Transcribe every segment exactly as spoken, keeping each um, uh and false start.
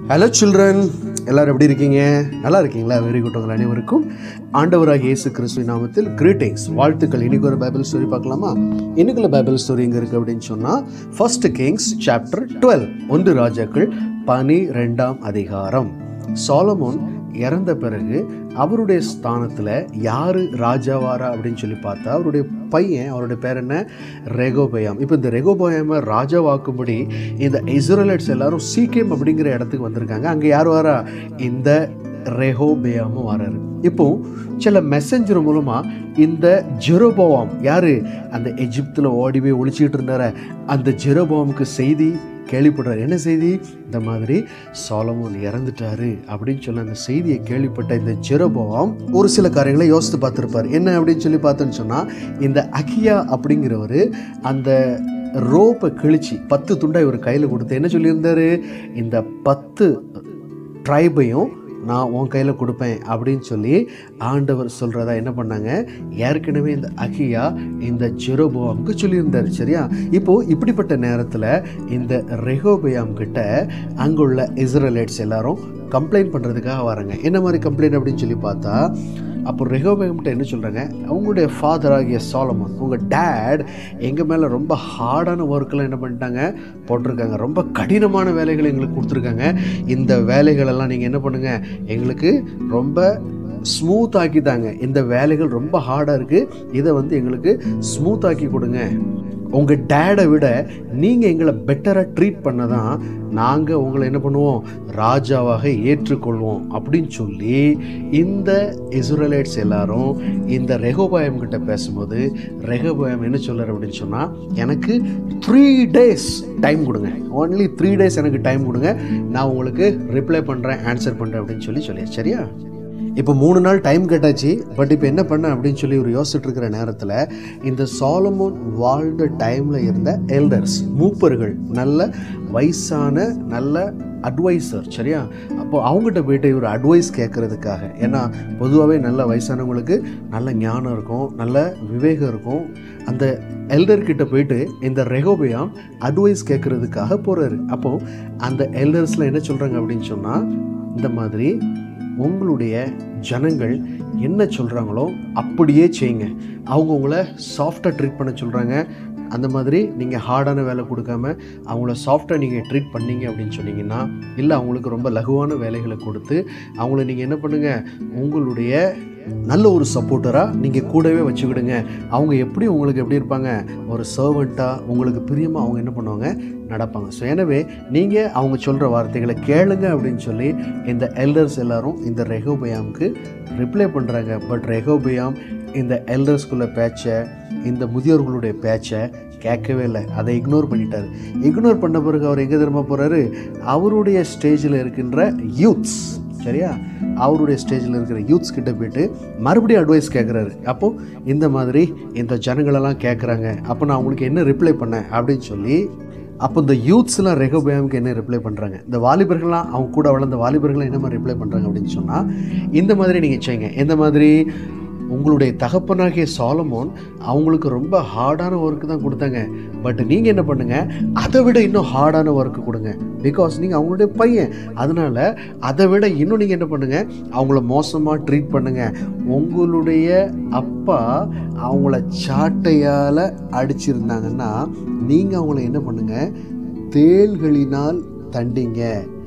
Hello children, எல்லோரும் எப்படி இருக்கீங்க? நல்லா இருக்கீங்களா? Very good. உங்கள் அனைவருக்கும் ஆண்டவராக இயேசு கிறிஸ்துவின் நாமத்தில் கிரீட்டிங்ஸ், வாழ்த்துக்கள். இன்றைக்கி ஒரு பைபிள் ஸ்டோரி பார்க்கலாமா? இன்றைக்குள்ள பைபிள் ஸ்டோரி எங்கே இருக்குது அப்படின்னு சொன்னால், ஃபர்ஸ்ட் கிங்ஸ் சாப்டர் டுவெல், ஒன்று ராஜாக்கள் பனிரெண்டாம் அதிகாரம். சாலமோன் இறந்த பிறகு அவருடைய ஸ்தானத்தில் யார் ராஜாவாரா அப்படின்னு சொல்லி பார்த்தா, அவருடைய பையன், அவருடைய பேர் என்ன? ரெகோபயாம். இப்போ இந்த ரெகோபயாமை ராஜாவாக்கும்படி இந்த இஸ்ரேலைட்ஸ் எல்லாரும் சீக்கிரம் அப்படிங்கிற இடத்துக்கு வந்திருக்காங்க. அங்கே யார் வாரா? இந்த ரெஹோபயாமும் வராரு. இப்போ சில மெசஞ்சர் மூலமாக இந்த ஜெரோபோவாம் யார்? அந்த எஜிப்தில் ஓடி போய் ஒழிச்சிக்கிட்டு இருந்தார அந்த ஜெரோபோவாமுக்கு செய்தி கேள்விப்படுறாரு. என்ன செய்தி? இந்த மாதிரி சாலமோன் இறந்துட்டாரு அப்படின்னு சொல்லி அந்த செய்தியை கேள்விப்பட்ட இந்த ஜெரோபோவாம் ஒரு சில காரியங்களை யோசித்து பார்த்துருப்பார். என்ன அப்படின்னு சொல்லி பார்த்தோன்னு சொன்னால், இந்த அகியா அப்படிங்கிறவர் அந்த ரோப்பை கிழிச்சி பத்து துண்டை இவர் கையில் கொடுத்து என்ன சொல்லியிருந்தாரு? இந்த பத்து ட்ரைபையும் நான் உன் கையில் கொடுப்பேன் அப்படின்னு சொல்லி ஆண்டவர் சொல்கிறதா என்ன பண்ணாங்க? ஏற்கனவே இந்த அகியா இந்த ஜெரோபோவாமுக்கு சொல்லியிருந்தார். சரியா? இப்போது இப்படிப்பட்ட நேரத்தில் இந்த ரெஹோபயாம் கிட்ட அங்குள்ள இஸ்ரேலைட்ஸ் எல்லாரும் கம்ப்ளைண்ட் பண்ணுறதுக்காக வராங்க. என்ன மாதிரி கம்ப்ளைண்ட் அப்படின்னு சொல்லி பார்த்தா, அப்போ ரெஹோபயாம்கிட்ட என்ன சொல்கிறாங்க? அவங்களுடைய ஃபாதர் ஆகிய சாலமோன், உங்கள் டேட் எங்கள் மேலே ரொம்ப ஹார்டான ஒர்க்கெல்லாம் என்ன பண்ணிட்டாங்க? போட்டிருக்காங்க. ரொம்ப கடினமான வேலைகளை எங்களுக்கு கொடுத்துருக்காங்க. இந்த வேலைகளெல்லாம் நீங்கள் என்ன பண்ணுங்கள்? எங்களுக்கு ரொம்ப ஸ்மூத் ஆக்கித்தாங்க. இந்த வேலைகள் ரொம்ப ஹார்டாக இருக்குது, இதை வந்து எங்களுக்கு ஸ்மூத் ஆக்கி கொடுங்க. உங்கள் டேடை விட நீங்கள் எங்களை பெட்டராக ட்ரீட் பண்ண தான் நாங்கள் உங்களை என்ன பண்ணுவோம்? ராஜாவாக ஏற்றுக்கொள்வோம் அப்படின்னு சொல்லி இந்த இஸ்ரேலைட்ஸ் எல்லாரும் இந்த ரெஹோபயாம் கிட்ட பேசும்போது, ரெஹோபயாம் என்ன சொல்கிறார் அப்படின்னு சொன்னால், எனக்கு த்ரீ டேஸ் டைம் கொடுங்க, ஓன்லி த்ரீ டேஸ் எனக்கு டைம் கொடுங்க, நான் உங்களுக்கு ரிப்ளை பண்ணுறேன், ஆன்சர் பண்ணுறேன் அப்படின்னு சொல்லி சொல்லி சரியா? இப்போ மூணு நாள் டைம் கேட்டாச்சு. பட் இப்போ என்ன பண்ண அப்படின்னு சொல்லி ஒரு யோசிச்சுட்டு இருக்கிற நேரத்தில் இந்த சாலமோன் வாழ்ந்த டைமில் இருந்த எல்டர்ஸ், மூப்பர்கள், நல்ல வயசான நல்ல அட்வைசர். சரியா? அப்போது அவங்ககிட்ட போய்ட்டு இவர் அட்வைஸ் கேட்குறதுக்காக, ஏன்னா பொதுவாகவே நல்ல வயசானவங்களுக்கு நல்ல ஞானம் இருக்கும், நல்ல விவேகம் இருக்கும். அந்த எல்டர்கிட்ட போயிட்டு இந்த ரெஹோபயாம் அட்வைஸ் கேட்குறதுக்காக போகிறாரு. அப்போது அந்த எல்டர்ஸில் என்ன சொல்கிறாங்க அப்படின்னு சொன்னால், இந்த மாதிரி உங்களுடைய ஜனங்கள் என்ன சொல்கிறாங்களோ அப்படியே செய்யுங்க. அவங்க உங்களை சாஃப்டாக ட்ரீட் பண்ண சொல்கிறாங்க. அந்த மாதிரி நீங்கள் ஹார்டான வேலை கொடுக்காம அவங்கள சாஃப்டாக நீங்கள் ட்ரீட் பண்ணீங்க அப்படின்னு சொன்னீங்கன்னா, இல்லை அவங்களுக்கு ரொம்ப லகுவான வேலைகளை கொடுத்து அவங்கள நீங்கள் என்ன பண்ணுங்கள்? உங்களுடைய நல்ல ஒரு சப்போர்ட்டராக நீங்கள் கூடவே வச்சுக்கிடுங்க. அவங்க எப்படி உங்களுக்கு எப்படி இருப்பாங்க? ஒரு சர்வெண்ட்டாக, உங்களுக்கு பிரியமாக அவங்க என்ன பண்ணுவாங்க? நடப்பாங்க. ஸோ எனவே நீங்கள் அவங்க சொல்கிற வார்த்தைகளை கேளுங்க அப்படின்னு சொல்லி இந்த எல்டர்ஸ் எல்லாரும் இந்த ரெஹோபயாமுக்கு ரிப்ளை பண்ணுறாங்க. பட் ரெஹோபயாம் இந்த எல்டர்ஸ்குள்ள பேச்சை, இந்த முதியோர்களுடைய பேச்சை கேட்கவே இல்லை. அதை இக்னோர் பண்ணிட்டார். இக்னோர் பண்ண பிறகு அவர் எங்கே திரும்ப போகிறாரு? அவருடைய ஸ்டேஜில் இருக்கின்ற யூத்ஸ், சரியா? அவருடைய ஸ்டேஜில் இருக்கிற யூத்ஸ் கிட்ட போய்ட்டு மறுபடியும் அட்வைஸ் கேட்குறாரு. அப்போது இந்த மாதிரி இந்த ஜனங்களெல்லாம் கேட்குறாங்க, அப்போ நான் அவங்களுக்கு என்ன ரிப்ளை பண்ணேன் அப்படின்னு சொல்லி, அப்போ இந்த யூத்ஸ்லாம் ரெஹோபயாமுக்கு என்ன ரிப்ளை பண்ணுறாங்க? இந்த வாலிபர்கள்லாம், அவங்க கூட வளர்ந்த வாலிபர்கள்லாம் என்ன மாதிரி ரிப்ளை பண்ணுறாங்க அப்படின்னு சொன்னால், இந்த மாதிரி நீங்கள் செய்யுங்க. எந்த மாதிரி? உங்களுடைய தகப்பனாகிய சாலமோன் அவங்களுக்கு ரொம்ப ஹார்டான ஒர்க்கு தான் கொடுத்தாங்க. பட் நீங்கள் என்ன பண்ணுங்கள்? அதை விட இன்னும் ஹார்டான ஒர்க்கு கொடுங்க. பிகாஸ் நீங்கள் அவங்களுடைய பையன், அதனால் அதை விட இன்னும் நீங்கள் என்ன பண்ணுங்கள்? அவங்கள மோசமாக ட்ரீட் பண்ணுங்கள். உங்களுடைய அப்பா அவங்கள சாட்டையால் அடிச்சிருந்தாங்கன்னா நீங்கள் அவங்கள என்ன பண்ணுங்கள்? தேள்களினால் தண்டிங்க.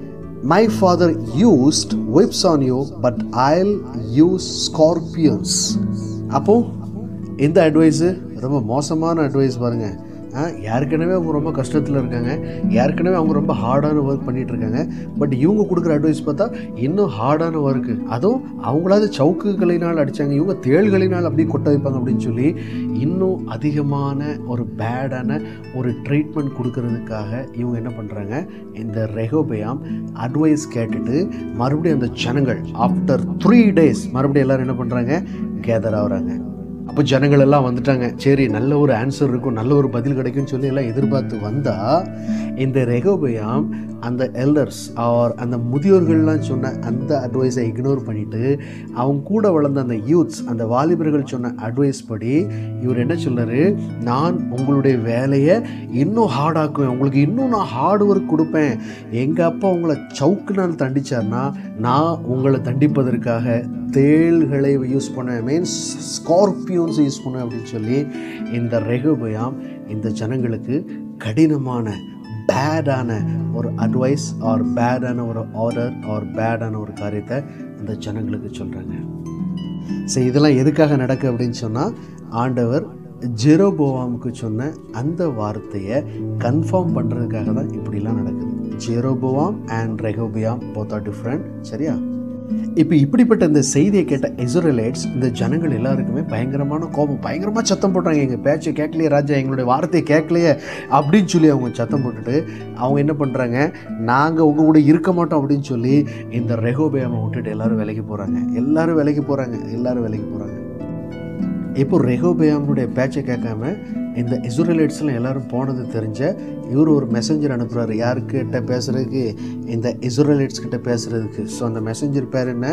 My father used whips on you, but I'll use scorpions. அப்போ இந்த அட்வைஸு ரொம்ப மோசமான அட்வைஸ் பாருங்கள். ஏற்கனவே அவங்க ரொம்ப கஷ்டத்தில் இருக்காங்க, ஏற்கனவே அவங்க ரொம்ப ஹார்டான ஒர்க் பண்ணிகிட்டு இருக்காங்க. பட் இவங்க கொடுக்குற அட்வைஸ் பார்த்தா இன்னும் ஹார்டான ஒர்க்கு, அதுவும் அவங்களாவது சவுக்குகளினால் அடித்தாங்க, இவங்க தேள்களினால் அப்படி கொட்ட வைப்பாங்க அப்படின்னு சொல்லி இன்னும் அதிகமான ஒரு பேடான ஒரு ட்ரீட்மெண்ட் கொடுக்கறதுக்காக இவங்க என்ன பண்ணுறாங்க? இந்த ரெஹோபயாம் அட்வைஸ் கேட்டுட்டு மறுபடியும் அந்த ஜனங்கள் ஆஃப்டர் த்ரீ டேஸ் மறுபடியும் எல்லோரும் என்ன பண்ணுறாங்க? கேதர் ஆகுறாங்க. அப்போ ஜனங்கள் எல்லாம் வந்துட்டாங்க. சரி, நல்ல ஒரு ஆன்சர் இருக்கும், நல்ல ஒரு பதில் கிடைக்கும்னு சொல்லி எல்லாம் எதிர்பார்த்து வந்தால் இந்த ரெகோபெயாம் அந்த எல்டர்ஸ் ஆர் அந்த முதியோர்கள்லாம் சொன்ன அந்த அட்வைஸை இக்னோர் பண்ணிவிட்டு அவங்க கூட வளர்ந்த அந்த யூத்ஸ், அந்த வாலிபர்கள் சொன்ன அட்வைஸ் படி இவர் என்ன சொல்கிறாரு, நான் உங்களுடைய வேலையை இன்னும் ஹார்டாக்குவேன், உங்களுக்கு இன்னும் நான் ஹார்ட் ஒர்க் கொடுப்பேன். எங்கள் அப்பா உங்களை சவுக்கு நாள் தண்டிச்சார்னா நான் உங்களை தண்டிப்பதற்காக தேள்களை யூஸ் பண்ணுவேன், மீன்ஸ் ஸ்கார்பியோன்ஸ் யூஸ் பண்ணுவேன் அப்படின்னு சொல்லி இந்த ரெகோபெயாம் இந்த ஜனங்களுக்கு கடினமான பேடான ஒரு அட்வைஸ் ஆர் பேடான ஒரு ஆர்டர் ஆர் பேடான ஒரு காரியத்தை இந்த ஜனங்களுக்கு சொல்கிறாங்க. சரி, இதெல்லாம் எதுக்காக நடக்கு அப்படின்னு சொன்னால், ஆண்டவர் ஜெரோபோவாமுக்கு சொன்ன அந்த வார்த்தையை கன்ஃபார்ம் பண்ணுறதுக்காக தான் இப்படிலாம் நடக்குது. Jeroboam and Rehoboam both are different. சரியா? இப்போ இப்படிப்பட்ட இந்த செய்தியை கேட்ட இஸ்ரேலைட்ஸ், இந்த ஜனங்கள் எல்லாருக்குமே பயங்கரமான கோபம், பயங்கரமாக சத்தம் போடுறாங்க. எங்கள் பேச்சை கேட்கலையே ராஜா, எங்களுடைய வார்த்தையை கேட்கலையே அப்படின்னு சொல்லி அவங்க சத்தம் போட்டுட்டு அவங்க என்ன பண்ணுறாங்க, நாங்கள் உங்கள் கூட இருக்க மாட்டோம் அப்படின்னு சொல்லி இந்த ரெகோபெயாமை விட்டுட்டு எல்லோரும் விலைக்கு போகிறாங்க. எல்லோரும் விலைக்கு போகிறாங்க எல்லோரும் விலைக்கு போகிறாங்க. இப்போ ரெகோபெயாமுடைய பேச்சை கேட்காம இந்த இஸ்ரேலைட்ஸ்லாம் எல்லோரும் போனது தெரிஞ்ச இவர் ஒரு மெசஞ்சர் அனுப்புகிறாரு. யாருக்கிட்ட பேசுகிறதுக்கு? இந்த இஸ்ரேலைட்ஸ் கிட்ட பேசுகிறதுக்கு. ஸோ அந்த மெசஞ்சர் பேர் என்ன?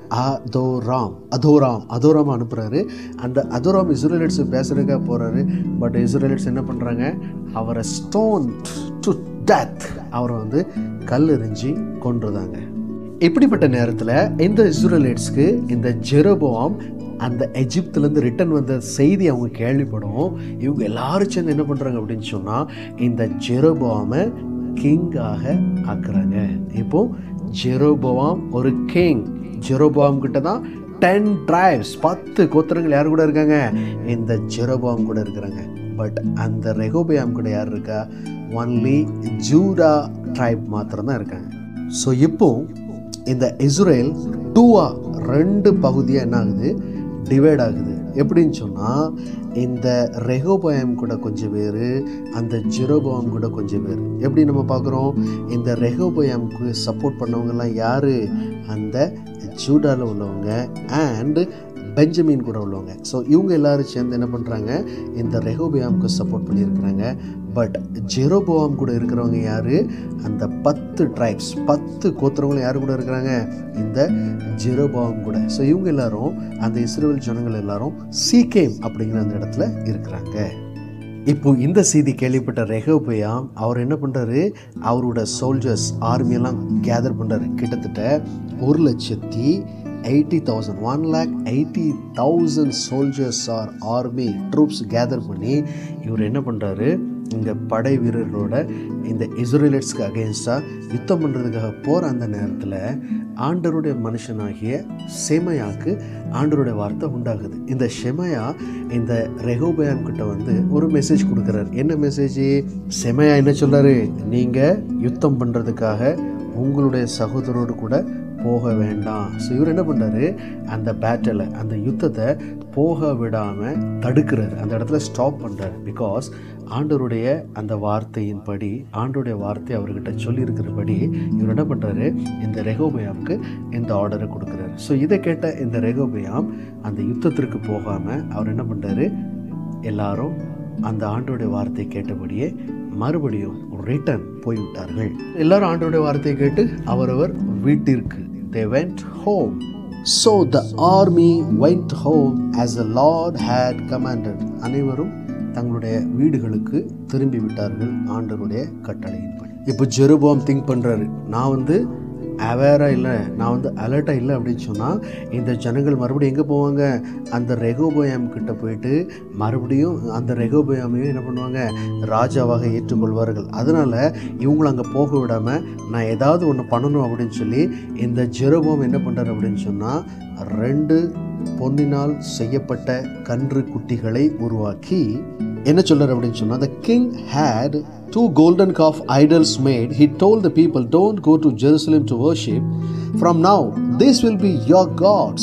அதோராம் அதோராம் அதோராம் அனுப்புகிறாரு. அந்த அதோராம் இஸ்ரேலைட்ஸ் பேசுகிறதுக்காக போகிறாரு. பட் இஸ்ரேலைட்ஸ் என்ன பண்ணுறாங்க, அவரை ஸ்டோன் டு டெத், அவரை வந்து கல் எறிஞ்சு கொன்றுதாங்க. இப்படிப்பட்ட நேரத்தில் இந்த இஸ்ரேலைட்ஸ்க்கு இந்த ஜெரோபோவாம் அந்த எஜிப்துலேருந்து ரிட்டன் வந்த செய்தி அவங்க கேள்விப்படும். இவங்க எல்லாரும் சேர்ந்து என்ன பண்ணுறாங்க அப்படின்னு சொன்னால், இந்த ஜெரோபோவாமை கிங்காக ஆக்குறாங்க. இப்போது ஜெரோபோவாம் ஒரு கிங். ஜெரோபோவாம் கிட்ட தான் டென் ட்ரைப்ஸ், பத்து கோத்திரங்கள் யார் கூட இருக்காங்க? இந்த ஜெரோபோவாம் கூட இருக்கிறாங்க. பட் அந்த ரெகோபெயாம் கூட யார் இருக்கா? ஒன்லி ஜூடா ட்ரைப் மாத்திரம்தான் இருக்காங்க. ஸோ இப்போ இந்த இஸ்ரேல் டூவா ரெண்டு பகுதியாக என்ன ஆகுது, டிவைட் ஆகுது. எப்படின்னு சொன்னால், இந்த ரெகோபெயாம் கூட கொஞ்சம் பேர், அந்த ஜெரோபோவாம் கூட கொஞ்சம் பேர். எப்படி நம்ம பார்க்குறோம், இந்த ரெகோபெயாமுக்கு சப்போர்ட் பண்ணவங்கெல்லாம் யார்? அந்த ஜூடாவில் உள்ளவங்க அண்ட் பெஞ்சமின் கூட உள்ளவங்க. ஸோ இவங்க எல்லோரும் சேர்ந்து என்ன பண்ணுறாங்க, இந்த ரெகோபெயாமுக்கு சப்போர்ட் பண்ணியிருக்கிறாங்க. பட் ஜெரோபோவாம் கூட இருக்கிறவங்க யார்? அந்த பத்து ட்ரைப்ஸ், பத்து கோத்திரங்களும் யார் கூட இருக்கிறாங்க? இந்த ஜெரோபோவாம் கூட. ஸோ இவங்க எல்லாரும், அந்த இஸ்ரவேல் ஜனங்கள் எல்லாரும் சீகேம் அப்படிங்கிற அந்த இடத்துல இருக்கிறாங்க. இப்போ இந்த செய்தி கேள்விப்பட்ட ரெகோபெயாம் அவர் என்ன பண்ணுறாரு, அவரோட சோல்ஜர்ஸ் ஆர்மியெல்லாம் கேதர் பண்ணுறாரு. கிட்டத்தட்ட ஒரு லட்சத்தி eighty thousand one lakh eighty thousand soldiers or army troops gather பண்ணி இவர் என்ன பண்ணுறாரு, இந்த படை வீரர்களோட இந்த இஸ்ரேலைட்ஸ்க்கு அகெயின்ஸ்டாக யுத்தம் பண்ணுறதுக்காக போகிற அந்த நேரத்தில் ஆண்டவருடைய மனுஷனாகிய செமையாக்கு ஆண்டவருடைய வார்த்தை உண்டாகுது. இந்த செமையா இந்த ரெகோபெயாம் கிட்ட வந்து ஒரு மெசேஜ் கொடுக்குறாரு. என்ன மெசேஜ்? செமையா என்ன சொல்கிறாரு, நீங்கள் யுத்தம் பண்ணுறதுக்காக உங்களுடைய சகோதரோடு கூட போக வேண்டாம். ஸோ இவர் என்ன பண்ணுறாரு, அந்த பேட்டலை, அந்த யுத்தத்தை போக விடாமல் தடுக்கிறார், அந்த இடத்துல ஸ்டாப் பண்ணுறாரு. பிகாஸ் ஆண்டவருடைய அந்த வார்த்தையின்படி, ஆண்டவருடைய வார்த்தை அவர்கிட்ட சொல்லியிருக்கிறபடி இவர் என்ன பண்ணுறாரு, இந்த ரெகோபெயாமுக்கு இந்த ஆர்டரை கொடுக்குறாரு. ஸோ இதை கேட்ட இந்த ரெகோபெயாம் அந்த யுத்தத்திற்கு போகாமல் அவர் என்ன பண்ணுறாரு, எல்லாரும் அந்த ஆண்டவருடைய வார்த்தை கேட்டபடியே மறுபடியும் ரிட்டர்ன் போய்விட்டார்கள். எல்லாரும் ஆண்டவருடைய வார்த்தையை கேட்டு அவரவர் வீட்டிற்கு they went home. So the army went home as the Lord had commanded. அனைவரும் தங்களுடைய வீடுகளுக்கு திரும்பி விட்டார்கள் ஆண்டவருடைய கட்டளையின்படி. இப்போ ஜெரோபோவாம் திங்க் பண்ணுறாரு, நான் வந்து அவேராக இல்லை, நான் வந்து அலர்ட்டாக இல்லை அப்படின்னு சொன்னால் இந்த ஜனங்கள் மறுபடியும் எங்கே போவாங்க, அந்த ரெகோபெயாம் கிட்ட போயிட்டு மறுபடியும் அந்த ரெகோபெயாமையும் என்ன பண்ணுவாங்க, ராஜாவாக ஏற்றுக்கொள்வார்கள். அதனால் இவங்களை அங்கே போக விடாமல் நான் ஏதாவது ஒன்று பண்ணணும் அப்படின்னு சொல்லி இந்த ஜெரோபோவாம் என்ன பண்ணுறாரு அப்படின்னு சொன்னால், ரெண்டு பொன்னினால் செய்யப்பட்ட கன்று குட்டிகளை உருவாக்கி என்ன சொல்கிறார் அப்படின்னு சொன்னால், the king had two golden calf idols made. He told the people, don't go to Jerusalem to worship. From now, this will be your gods.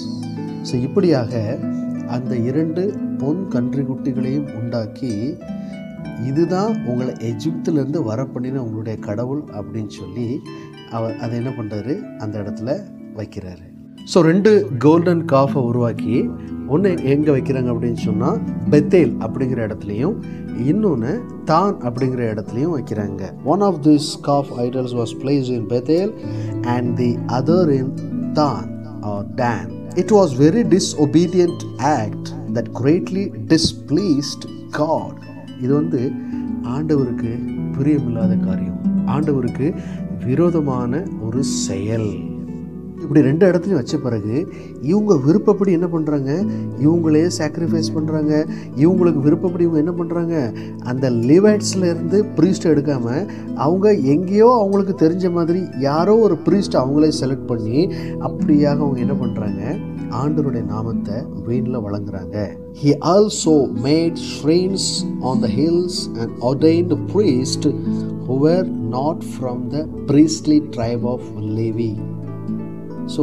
So இப்படியாக அந்த இரண்டு பொன் கன்றுக்குட்டிகளையும் உண்டாக்கி, இதுதான் உங்களை எஜிப்திலேருந்து வர பண்ணின உங்களுடைய கடவுள் அப்படின்னு சொல்லி அவர் அதை என்ன பண்ணுறாரு, அந்த இடத்துல வைக்கிறாரு. ஸோ ரெண்டு கோல்டன் காஃபை உருவாக்கி ஒன்று எங்கே வைக்கிறாங்க அப்படின்னு சொன்னால் பெத்தேல் அப்படிங்கிற இடத்துலையும் இன்னொன்று தான் அப்படிங்கிற இடத்துலையும் வைக்கிறாங்க. One of this calf idols was placed in Bethel and the other in தான் ஆர் Dan. It was very disobedient act that greatly displeased God. இது வந்து ஆண்டவருக்கு பிரியமில்லாத காரியம், ஆண்டவருக்கு விரோதமான ஒரு செயல். இப்படி ரெண்டு இடத்துலையும் வச்ச பிறகு இவங்க விருப்பப்படி என்ன பண்ணுறாங்க, இவங்களே சாக்ரிஃபைஸ் பண்ணுறாங்க. இவங்களுக்கு விருப்பப்படி இவங்க என்ன பண்ணுறாங்க, அந்த லிவைட்ஸில் இருந்து ப்ரீஸ்ட்டை எடுக்காமல் அவங்க எங்கேயோ அவங்களுக்கு தெரிஞ்ச மாதிரி யாரோ ஒரு ப்ரீஸ்ட்டை அவங்களே செலக்ட் பண்ணி அப்படியாக அவங்க என்ன பண்ணுறாங்க, ஆண்டவருடைய நாமத்தை வீணில் வழங்குறாங்க. He also made shrines on the hills and ordained priests who were not from the priestly tribe of Levi. So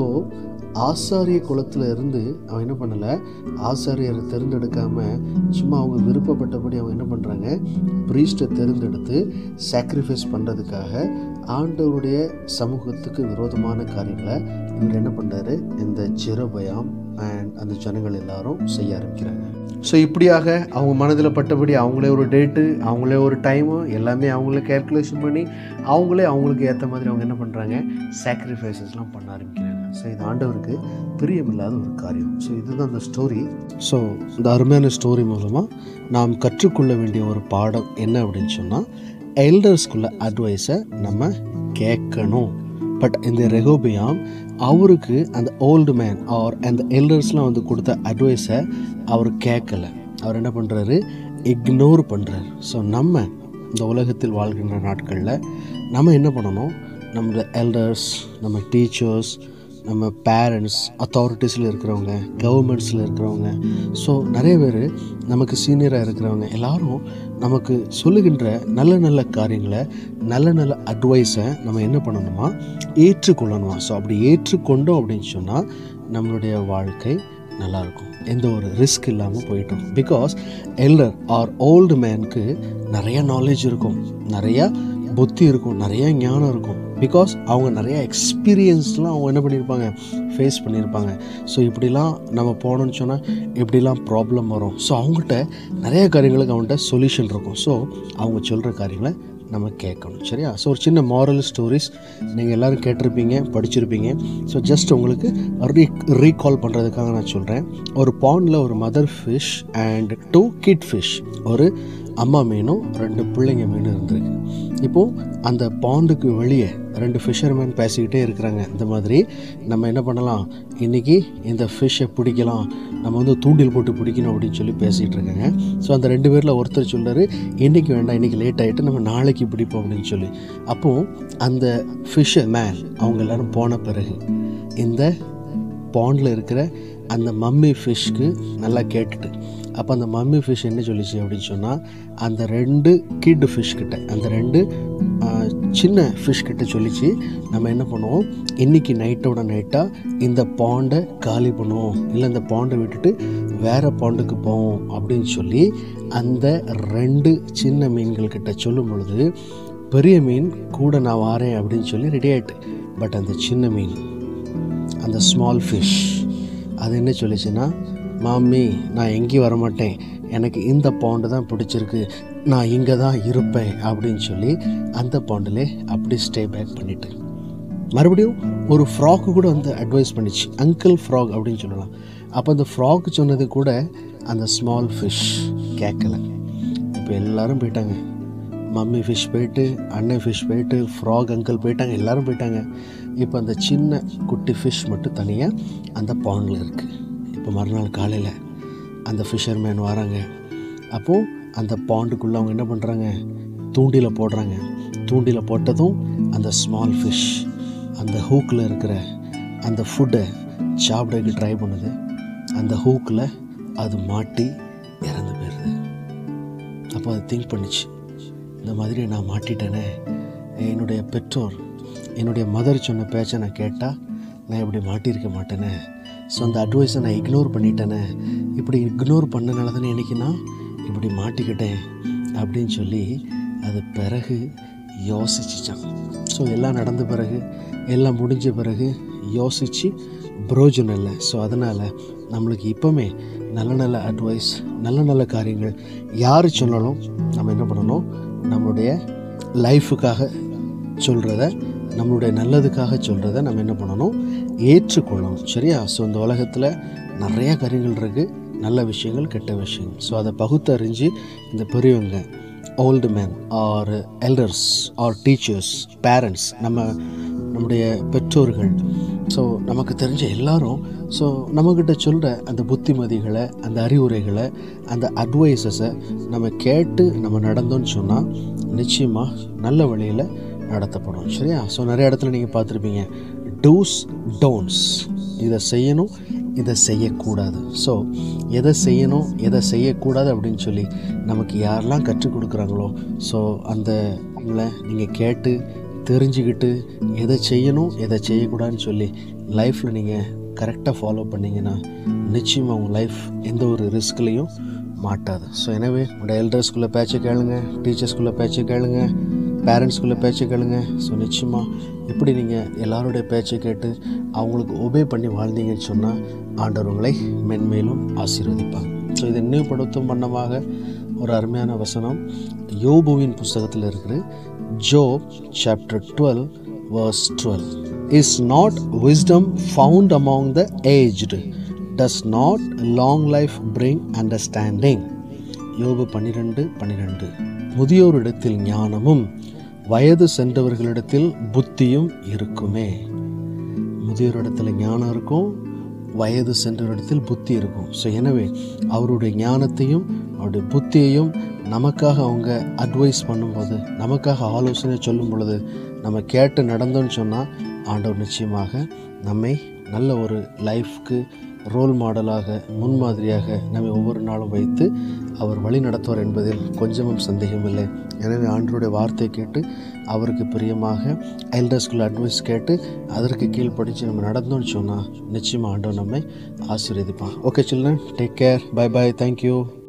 ஆசாரிய குலத்தில் இருந்து அவன் என்ன பண்ணலை, ஆசாரியரை தேர்ந்தெடுக்காமல் சும்மா அவங்க விருப்பப்பட்டபடி அவங்க என்ன பண்ணுறாங்க, ப்ரீஸ்ட்டை தேர்ந்தெடுத்து சாக்ரிஃபைஸ் பண்ணுறதுக்காக ஆண்டவருடைய சமூகத்துக்கு விரோதமான காரியங்களை இவர் என்ன பண்ணுறாரு, இந்த ஜெரோபயாம் அண்ட் அந்த ஜனங்கள் எல்லாரும் செய்ய ஆரம்பிக்கிறாங்க. ஸோ இப்படியாக அவங்க மனதில் பட்டபடி அவங்களே ஒரு டேட்டு, அவங்களே ஒரு டைமு எல்லாமே அவங்களே கேல்குலேஷன் பண்ணி அவங்களே அவங்களுக்கு ஏற்ற மாதிரி அவங்க என்ன பண்ணுறாங்க, சாக்ரிஃபைசஸ்லாம் பண்ண ஆரம்பிக்கிறாங்க. ஸோ இது ஆண்டவருக்கு பிரியமில்லாத ஒரு காரியம். ஸோ இதுதான் அந்த ஸ்டோரி. ஸோ இந்த அருமையான ஸ்டோரி மூலமாக நாம் கற்றுக்கொள்ள வேண்டிய ஒரு பாடம் என்ன அப்படின்னு சொன்னால், எல்டர்ஸ்குள்ள அட்வைஸை நம்ம கேட்கணும். பட் இந்த ரெகோபியாம் அவருக்கு அந்த ஓல்டு மேன் ஆர் அந்த எல்டர்ஸ்லாம் வந்து கொடுத்த அட்வைஸை அவர் கேட்கலை. அவர் என்ன பண்ணுறாரு, இக்னோர் பண்ணுறாரு. ஸோ நம்ம இந்த உலகத்தில் வாழ்கின்ற நாட்களில் நம்ம என்ன பண்ணணும், நம்ம எல்டர்ஸ், நம்ம டீச்சர்ஸ், நம்ம பேரண்ட்ஸ், அத்தாரிட்டிஸில் இருக்கிறவங்க, கவர்மெண்ட்ஸில் இருக்கிறவங்க, ஸோ நிறைய பேர் நமக்கு சீனியராக இருக்கிறவங்க எல்லாரும் நமக்கு சொல்லுகின்ற நல்ல நல்ல காரியங்களை, நல்ல நல்ல அட்வைஸை நம்ம என்ன பண்ணணுமா, ஏற்றுக்கொள்ளணுமா. ஸோ அப்படி ஏற்றுக்கொண்டோம் அப்படின்னு சொன்னால் நம்மளுடைய வாழ்க்கை நல்லாயிருக்கும், எந்த ஒரு ரிஸ்க் இல்லாமல் போயிட்டோம். பிகாஸ் எல்டர் ஆர் ஓல்டு மேனுக்கு நிறைய நாலேஜ் இருக்கும், நிறையா புத்தி இருக்கும், நிறைய ஞானம் இருக்கும். பிகாஸ் அவங்க நிறையா எக்ஸ்பீரியன்ஸ்லாம் அவங்க என்ன பண்ணியிருப்பாங்க, ஃபேஸ் பண்ணியிருப்பாங்க. ஸோ இப்படிலாம் நம்ம போனோன்னு சொன்னால் இப்படிலாம் ப்ராப்ளம் வரும். ஸோ அவங்ககிட்ட நிறைய காரியங்களுக்கு அவங்கள்ட்ட சொல்யூஷன் இருக்கும். ஸோ அவங்க சொல்கிற காரியங்களை நம்ம கேட்கணும். சரியா? ஸோ ஒரு சின்ன மாரல் ஸ்டோரிஸ் நீங்கள் எல்லோரும் கேட்டிருப்பீங்க, படிச்சிருப்பீங்க. ஸோ ஜஸ்ட் உங்களுக்கு ரீ ரீகால் பண்ணுறதுக்காக நான் சொல்கிறேன். ஒரு பாண்டில் ஒரு mother fish and two kid fish, ஒரு அம்மா மீனும் ரெண்டு பிள்ளைங்க மீனும் இருந்திருக்கு. இப்போது அந்த பாண்டுக்கு வெளியே ரெண்டு ஃபிஷர்மேன் பேசிக்கிட்டே இருக்கிறாங்க. இந்த மாதிரி நம்ம என்ன பண்ணலாம், இன்றைக்கி இந்த ஃபிஷ்ஷை பிடிக்கலாம், நம்ம வந்து தூண்டில் போட்டு பிடிக்கணும் அப்படின்னு சொல்லி பேசிகிட்டு இருக்காங்க. ஸோ அந்த ரெண்டு பேரில் ஒருத்தர் சொல்கிறார், இன்றைக்கி வேண்டாம், இன்றைக்கி லேட் ஆகிட்டு நம்ம நாளைக்கு பிடிப்போம் அப்படின்னு சொல்லி. அப்போது அந்த ஃபிஷர் மேன் அவங்க எல்லோரும் போன பிறகு இந்த பாண்டில் இருக்கிற அந்த மம்மி ஃபிஷ்க்கு நல்லா கேட்டுட்டு, அப்போ அந்த மம்மி ஃபிஷ் என்ன சொல்லிச்சு அப்படின்னு சொன்னால், அந்த ரெண்டு கிட் ஃபிஷ்கிட்ட, அந்த ரெண்டு சின்ன ஃபிஷ்கிட்ட சொல்லிச்சு, நம்ம என்ன பண்ணுவோம், இன்றைக்கி நைட்டோட நைட்டாக இந்த பாண்டை காலி பண்ணுவோம், இல்லை இந்த பாண்டை விட்டுட்டு வேறு பாண்டுக்கு போவோம் அப்படின்னு சொல்லி அந்த ரெண்டு சின்ன மீன்கள்கிட்ட சொல்லும் பொழுது, பெரிய மீன் கூட நான் வாரேன் அப்படின்னு சொல்லி ரெடி ஆகிட்டு. பட் அந்த சின்ன மீன், அந்த ஸ்மால் ஃபிஷ், அது என்ன சொல்லிச்சுன்னா, மாமி நான் எங்கேயும் வரமாட்டேன், எனக்கு இந்த பாண்டு தான் பிடிச்சிருக்கு, நான் இங்கே தான் இருப்பேன் அப்படின்னு சொல்லி அந்த பாண்டிலே அப்படி ஸ்டே பேக் பண்ணிட்டு, மறுபடியும் ஒரு ஃப்ராக்கு கூட வந்து அட்வைஸ் பண்ணிச்சு, அங்கிள் ஃப்ராக் அப்படின்னு சொல்லலாம். அப்போ அந்த ஃப்ராக் சொன்னது கூட அந்த ஸ்மால் ஃபிஷ் கேட்கலை. இப்போ எல்லோரும் போயிட்டாங்க, மம்மி ஃபிஷ் போயிட்டு, அண்ணன் ஃபிஷ் போயிட்டு, ஃப்ராக் அங்கிள் போயிட்டாங்க, எல்லோரும் போயிட்டாங்க. இப்போ அந்த சின்ன குட்டி ஃபிஷ் மட்டும் தனியாக அந்த பாண்டில் இருக்குது. இப்போ மறுநாள் காலையில் அந்த ஃபிஷர்மேன் வராங்க. அப்போது அந்த பாண்டுக்குள்ளே அவங்க என்ன பண்ணுறாங்க, தூண்டில் போடுறாங்க. தூண்டில் போட்டதும் அந்த ஸ்மால் ஃபிஷ் அந்த ஹூக்கில் இருக்கிற அந்த ஃபுட்டை சாப்பிடக்கு ட்ரை பண்ணுது. அந்த ஹூக்கில் அது மாட்டி இறந்து போயிடுது. அப்போ அது திங்க் பண்ணிச்சு, இந்த மாதிரி நான் மாட்டிட்டேனே, என்னுடைய பெற்றோர், என்னுடைய மதர் சொன்ன பேச்சை நான் கேட்டால் நான் இப்படி மாட்டியிருக்க மாட்டேனே, ஸோ அந்த அட்வைஸை நான் இக்னோர் பண்ணிட்டேனே, இப்படி இக்னோர் பண்ணனால தானே இன்றைக்கி நான் இப்படி மாட்டிக்கிட்டேன் அப்படின்னு சொல்லி அது பிறகு யோசிச்சிச்சான். ஸோ எல்லாம் நடந்த பிறகு, எல்லாம் முடிஞ்ச பிறகு யோசித்து பிரயோஜனம் இல்லை. ஸோ அதனால் நம்மளுக்கு இப்போவுமே நல்ல நல்ல அட்வைஸ், நல்ல நல்ல காரியங்கள் யார் சொன்னாலும் நம்ம என்ன பண்ணணும், நம்மளுடைய லைஃபுக்காக சொல்கிறத, நம்மளுடைய நல்லதுக்காக சொல்கிறத நம்ம என்ன பண்ணணும், ஏற்றுக்கொள்ளணும். சரியா? ஸோ இந்த உலகத்தில் நிறையா காரியங்கள் இருக்குது, நல்ல விஷயங்கள், கெட்ட விஷயங்கள். ஸோ அதை பகுத்தறிஞ்சு இந்த பெரியவங்க, old man or elders or teachers, parents, நம்ம நம்முடைய பெற்றோர்கள், ஸோ நமக்கு தெரிஞ்ச எல்லாரும், ஸோ நம்மக்கிட்ட சொல்கிற அந்த புத்திமதிகளை, அந்த அறிவுரைகளை, அந்த அட்வைஸஸை நம்ம கேட்டு நம்ம நடந்தோன்னு சொன்னால் நிச்சயமாக நல்ல வழியில் நடத்தப்படும். சரியா? ஸோ நிறைய இடத்துல நீங்கள் பார்த்துருப்பீங்க, டூஸ் டோன்ட்ஸ், இதை செய்யணும், இதை செய்யக்கூடாது. ஸோ எதை செய்யணும், எதை செய்யக்கூடாது அப்படின்னு சொல்லி நமக்கு யாரெல்லாம் கற்றுக் கொடுக்குறாங்களோ, ஸோ அந்த நீங்கள் கேட்டு தெரிஞ்சுக்கிட்டு எதை செய்யணும், எதை செய்யக்கூடாதுன்னு சொல்லி லைஃப்பில் நீங்கள் கரெக்டாக ஃபாலோ பண்ணிங்கன்னா நிச்சயமாக உங்கள் லைஃப் எந்த ஒரு ரிஸ்க்லேயும் மாட்டாது. ஸோ எனவே உங்களோட எல்டர்ஸ்குள்ளே பேச்சை கேளுங்க, டீச்சர்ஸ்குள்ளே பேச்சை கேளுங்க, பேரண்ட்ஸ்குள்ளே பேச்சை கேளுங்க. ஸோ நிச்சயமாக இப்படி நீங்கள் எல்லாருடைய பேச்சை கேட்டு அவங்களுக்கு ஒபே பண்ணி வாழ்ந்தீங்கன்னு சொன்னால் ஆண்டவர் உங்களை மென்மேலும் ஆசீர்வதிப்பாங்க. ஸோ இதை நினைவுபடுத்தும் வண்ணமாக ஒரு அருமையான வசனம் யோபுவின் புஸ்தகத்தில் இருக்குது. Job chapter twelve verse twelve. Is not wisdom found among the aged? Does not long life bring understanding? யோபு பன்னிரெண்டு பன்னிரெண்டு. முதியோரிடத்தில் ஞானமும் வயது சென்றவர்களிடத்தில் புத்தியும் இருக்குமே. முதியோரிடத்தில் ஞானம் இருக்கும், வயது சென்றவரிடத்தில் புத்தி இருக்கும். ஸோ எனவே அவருடைய ஞானத்தையும் அவருடைய புத்தியையும் நமக்காக அவங்க அட்வைஸ் பண்ணும்போது, நமக்காக ஆலோசனை சொல்லும் பொழுது நம்ம கேட்டு நடந்தோன்னு சொன்னால் ஆண்டவர் நிச்சயமாக நம்மை நல்ல ஒரு லைஃப்க்கு ரோல் மாடலாக, முன்மாதிரியாக நம்மை ஒவ்வொரு நாளும் வைத்து அவர் வழி நடத்துவார் என்பதில் கொஞ்சமும் சந்தேகமில்லை. எனவே ஆண்டவருடைய வார்த்தை கேட்டு அவருக்கு பிரியமாக எல்டர்ஸ்குள்ள அட்வைஸ் கேட்டு அதற்கு கீழ்ப்படிச்சு நம்ம நடந்தோன்னு சொன்னால் நிச்சயமாக ஆண்டவர் நம்மை ஆசீர்வதிப்பான். Okay children, take care, bye bye, thank you.